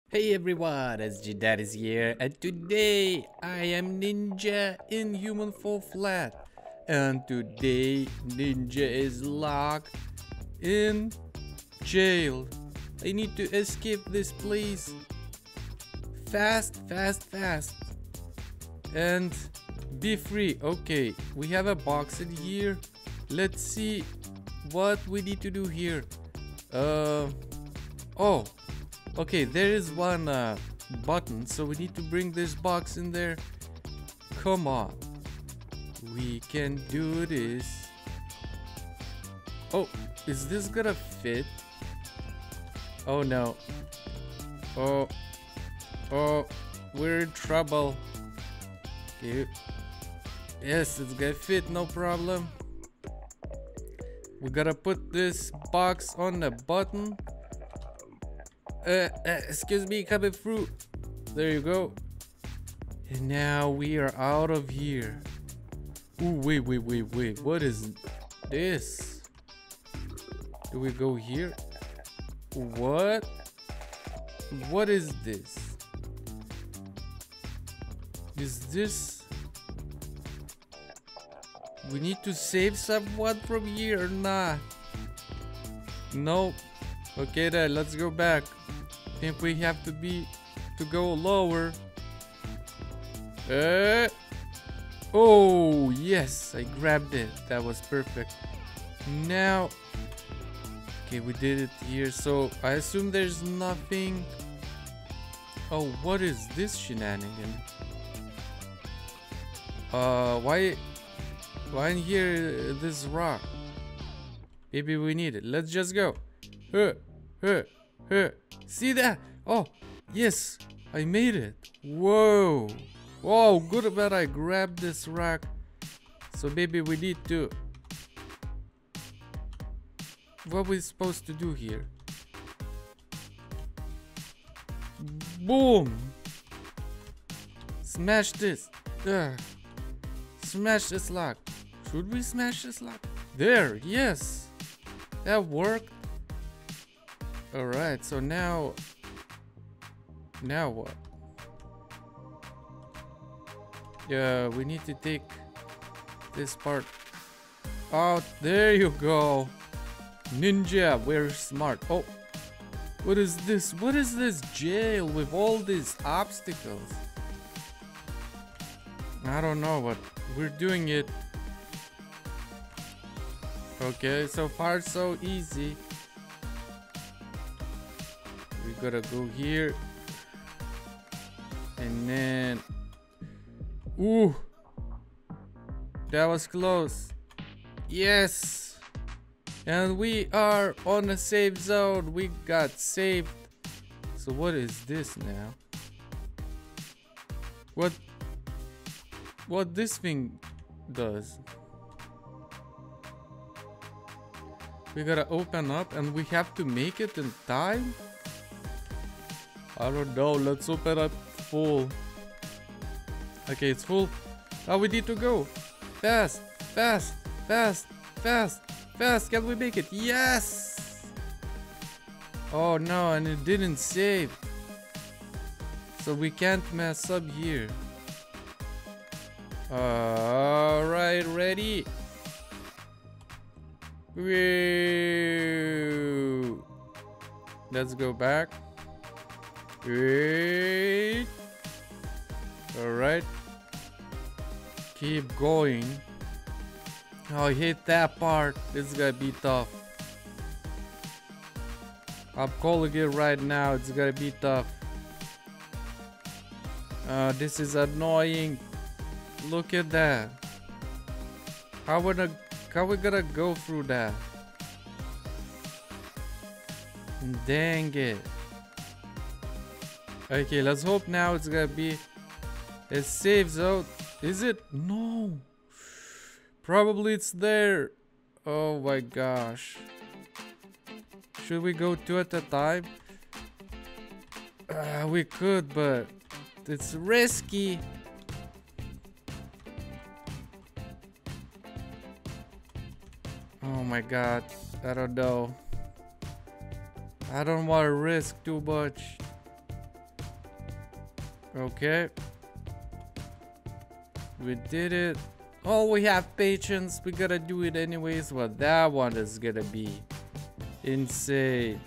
Hey everyone, SG is here, and today I am Ninja in Human Fall Flat. And today Ninja is locked in jail. I need to escape this place. Fast, fast, fast. And be free. Okay, we have a box in here. Let's see what we need to do here. Oh. Okay, there is one button, so we need to bring this box in there. Come on. We can do this. Oh, is this gonna fit? Oh no. Oh, we're in trouble. Okay. Yes, it's gonna fit, no problem. We gotta put this box on the button. Excuse me, coming through. There you go. And now we are out of here. Ooh, wait. What is this? Do we go here? What? What is this? Is this... We need to save someone from here or not? Nope. Okay then, let's go back. I think we have to go lower. Oh yes, I grabbed it. That was perfect. Now, okay, we did it here. So I assume there's nothing. Oh, what is this shenanigan? Why in here this rock? Maybe we need it. Let's just go. See that? Oh, yes, I made it. Whoa. Whoa, good about I grabbed this rock. So maybe we need to... What we supposed to do here? Boom. Smash this. Smash this lock. Should we smash this lock? There, yes. That worked. Alright, so now what? Yeah, we need to take this part out. There you go. Ninja, we're smart. Oh, what is this? What is this jail with all these obstacles? I don't know, but we're doing it. Okay, so far so easy. We gotta go here. And then... Ooh! That was close. Yes! And we are on a safe zone. We got saved. So what is this now? What this thing does? We gotta open up and we have to make it in time? I don't know, let's open up full. Okay, it's full. Now we need to go. Fast, fast, fast, fast, fast. Can we make it? Yes! Oh no, and it didn't save. So we can't mess up here. Alright, ready? Woo. Let's go back. Great. Alright. Keep going. Oh, I hate that part. This is gonna be tough. I'm calling it right now. It's gonna be tough. This is annoying. Look at that. How we gonna go through that? Dang it. Okay, let's hope now it's gonna be a safe zone. Is it? No. Probably it's there. Oh my gosh. Should we go two at a time? We could, but it's risky. Oh my god. I don't know. I don't want to risk too much. Okay. We did it. Oh, we have patience. We gotta do it anyways. Well, that one is gonna be insane.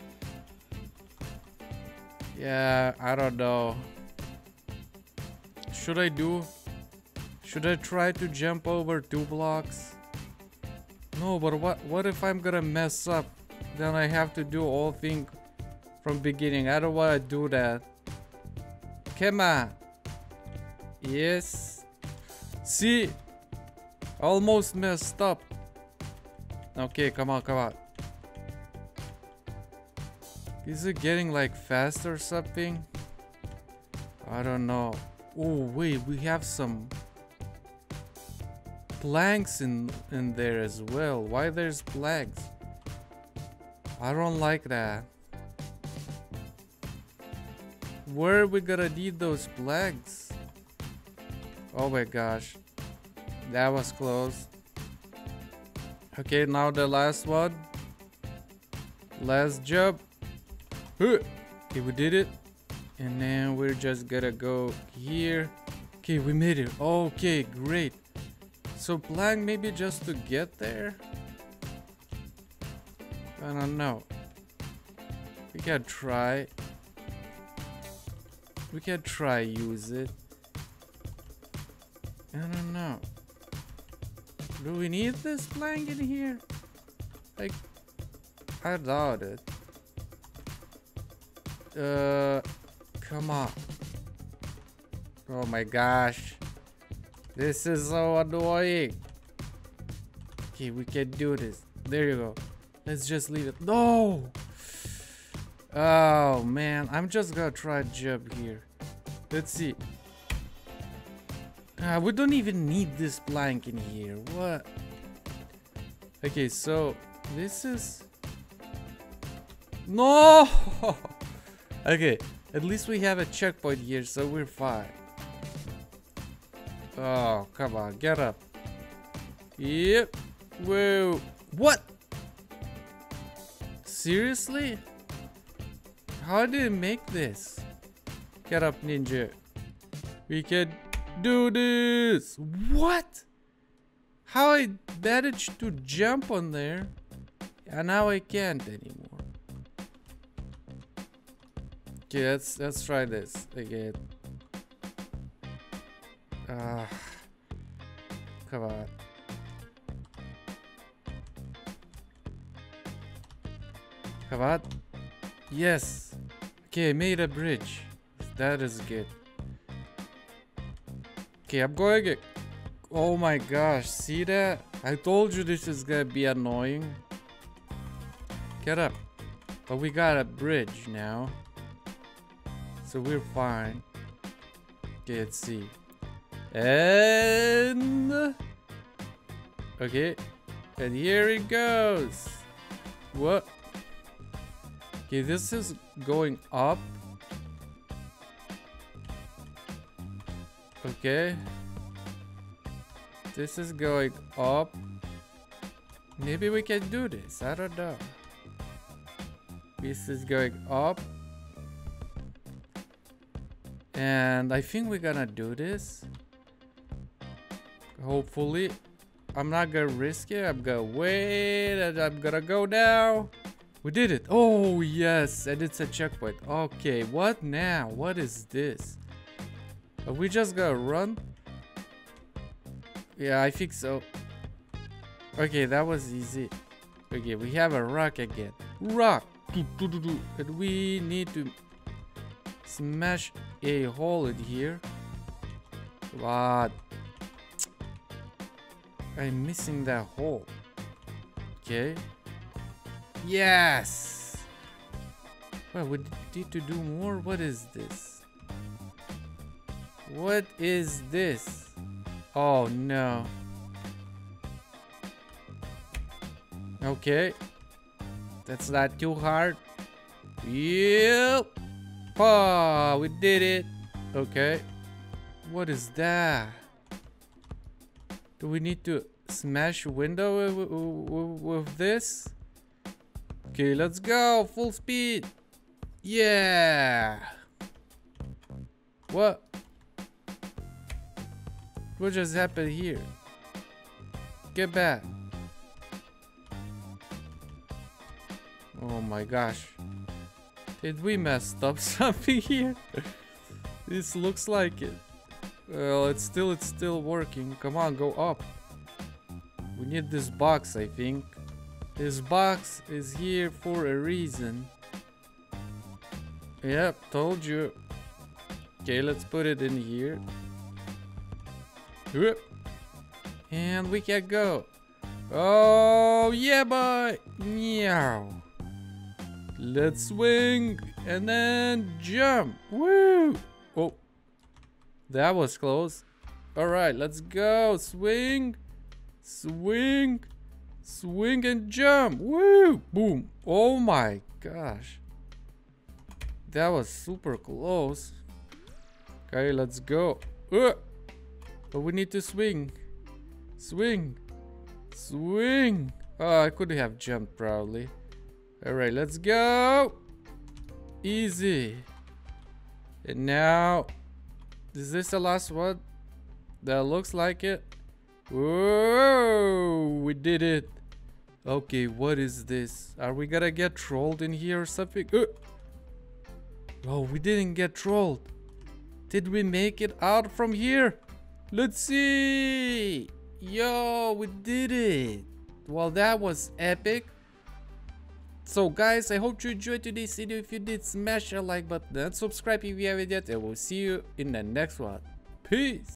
Yeah, I don't know. Should I try to jump over 2 blocks? No, but what if I'm gonna mess up? Then I have to do all thing from beginning. I don't wanna do that. Come on. Yes. See? Almost messed up. Okay, come on, come on. Is it getting like fast or something? I don't know. Oh wait, we have some planks in there as well. Why there's planks? I don't like that. Where are we gonna need those planks? Oh my gosh, that was close. Okay, now the last one. Last jump. Okay, we did it. And then we're just gonna go here. Okay, we made it. Okay, great. So plank maybe just to get there? I don't know. We can try. We can try use it. I don't know. Do we need this plank in here? Like, I doubt it. Come on. Oh my gosh. This is so annoying. Okay, we can do this. There you go. Let's just leave it. No! Oh man, I'm just gonna try to jump here. Let's see. We don't even need this plank in here. What? Okay, so this is... No! Okay, at least we have a checkpoint here, so we're fine. Oh, come on, get up. Yep. Whoa. What? Seriously? How did it make this? Get up, ninja. We can do this. What? How I managed to jump on there and now I can't anymore. Okay, let's try this again. Come on. Come on. Yes. Okay, I made a bridge. That is good. Okay, I'm going it. Oh my gosh, see that? I told you this is gonna be annoying. Get up. But we got a bridge now. So we're fine. Okay, let's see. And... Okay. And here it goes. What? Okay, this is going up. Okay. This is going up. Maybe we can do this. I don't know. This is going up. And I think we're gonna do this. Hopefully. I'm not gonna risk it. I'm gonna wait and I'm gonna go now. We did it. Oh, yes. And it's a checkpoint. Okay, what now? What is this? Are we just gonna run? Yeah, I think so. Okay, that was easy. Okay, we have a rock again. Rock! And we need to smash a hole in here. What? I'm missing that hole. Okay. Yes! Well, we need to do more. What is this? What is this? Oh no. Okay. That's not too hard. Yep. Oh, we did it. Okay. What is that? Do we need to smash a window with this? Okay, let's go. Full speed. Yeah. What? What just happened here? Get back. Oh my gosh. Did we mess up something here? This looks like it. Well, it's still working. Come on, go up. We need this box, I think. This box is here for a reason. Yep, told you. Okay, let's put it in here. Whoop. And we can go. Oh, yeah, boy. Meow. Let's swing and then jump. Woo. Oh, that was close. All right, let's go. Swing, swing, swing and jump. Woo. Boom. Oh my gosh. That was super close. Okay, let's go. But we need to swing. Swing. Swing. Oh, I could have jumped probably. Alright, let's go. Easy. And now, is this the last one? That looks like it. Whoa, we did it. Okay, what is this? Are we gonna get trolled in here or something? Oh, we didn't get trolled. Did we make it out from here? Let's see. Yo, we did it. Well, that was epic. So guys, I hope you enjoyed today's video. If you did, smash that like button and subscribe if you haven't yet. And we'll see you in the next one. Peace.